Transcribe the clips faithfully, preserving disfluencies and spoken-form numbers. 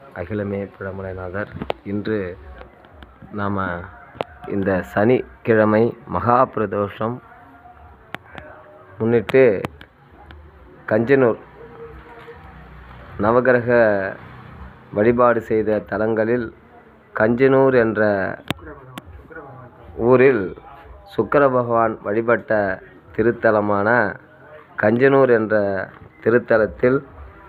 அகிலமே பிழமலைநாதர். இன்று நாம் இந்த சனிக்கிழமை மகா பிரதோஷம் முன்னிட்டு கஞ்சனூர் நவகிரக வழிபாடு செய்த தலங்களில் கஞ்சனூர் என்ற ஊரில் சுக்கிர பகவான் வழிபட்ட திருத்தலமான கஞ்சனூர் என்ற திருத்தலத்தில்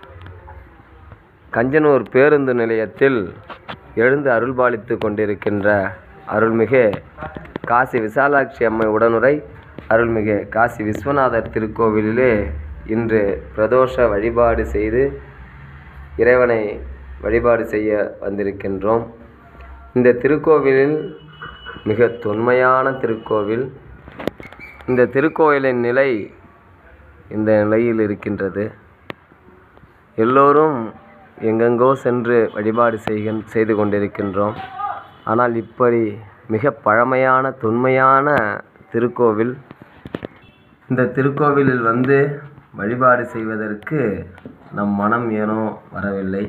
கஞ்சனூர் பேருந்து நிலையத்தில் எழுந்து அருள்பாலித்து கொண்டிருக்கின்ற அருள்மிகு காசி விசாலாட்சி அம்மை உடனுரை அருள்மிகு காசி விஸ்வநாதர் திருக்கோவிலிலே இன்று பிரதோஷ வழிபாடு செய்து இறைவனை வழிபாடு செய்ய வந்திருக்கின்றோம். இந்த திருக்கோவிலில் மிக தொன்மையான திருக்கோவில். இந்த திருக்கோவிலின் நிலை இந்த நிலையில் இருக்கின்றது. எல்லோரும் எங்கெங்கோ சென்று வழிபாடு செய்க செய்து கொண்டிருக்கின்றோம். ஆனால் இப்படி மிக பழமையான தொன்மையான திருக்கோவில். இந்த திருக்கோவிலில் வந்து வழிபாடு செய்வதற்கு நம் மனம் ஏனோ வரவில்லை.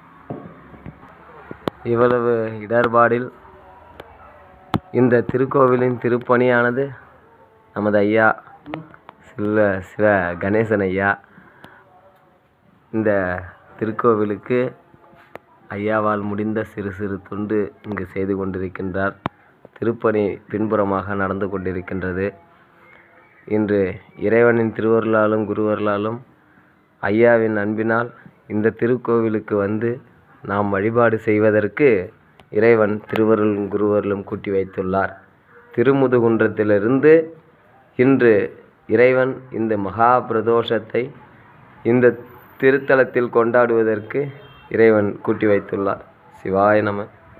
இவ்வளவு இடர்பாடில் இந்த திருக்கோவிலின் திருப்பணியானது நமது ஐயா சிவ சிவ கணேசன் ஐயா இந்த திருக்கோவிலுக்கு ஐயாவால் முடிந்த சிறு சிறு தொண்டு இங்கு செய்து கொண்டிருக்கின்றார். திருப்பணி பின்புறமாக நடந்து கொண்டிருக்கின்றது. இன்று இறைவனின் திருவருளாலும் குருவருளாலும் ஐயாவின் அன்பினால் இந்த திருக்கோவிலுக்கு வந்து நாம் வழிபாடு செய்வதற்கு இறைவன் திருவருளும் குருவருளும் கூட்டி வைத்துள்ளார். திருமுதுகுன்றத்திலிருந்து இன்று இறைவன் இந்த மகா பிரதோஷத்தை இந்த திருத்தலத்தில் கொண்டாடுவதற்கு இறைவன் கூட்டி வைத்துள்ளார். சிவாய நம.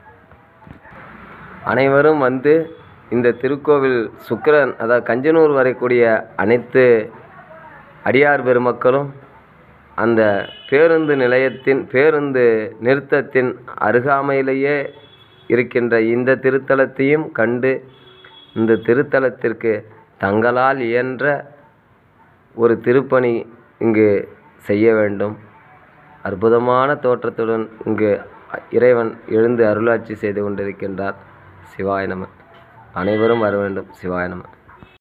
அனைவரும் வந்து இந்த திருக்கோவில் சுக்கிரன் அதாவது கஞ்சனூர் வரக்கூடிய அனைத்து அடியார் பெருமக்களும் அந்த பேருந்து நிலையத்தின் பேருந்து நிறுத்தத்தின் அருகாமையிலேயே இருக்கின்ற இந்த திருத்தலத்தையும் கண்டு இந்த திருத்தலத்திற்கு தங்களால் இயன்ற ஒரு திருப்பணி இங்கு செய்ய வேண்டும். அற்புதமான தோற்றத்துடன் இங்கு இறைவன் எழுந்து அருளாட்சி செய்து கொண்டிருக்கின்றார். சிவாய நம. அனைவரும் வர வேண்டும். சிவாய நம.